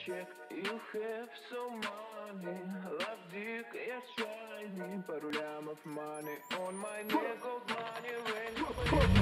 check. You have so money, love dick, я shiny. Пару лямов money, on my neck, gold money, rain.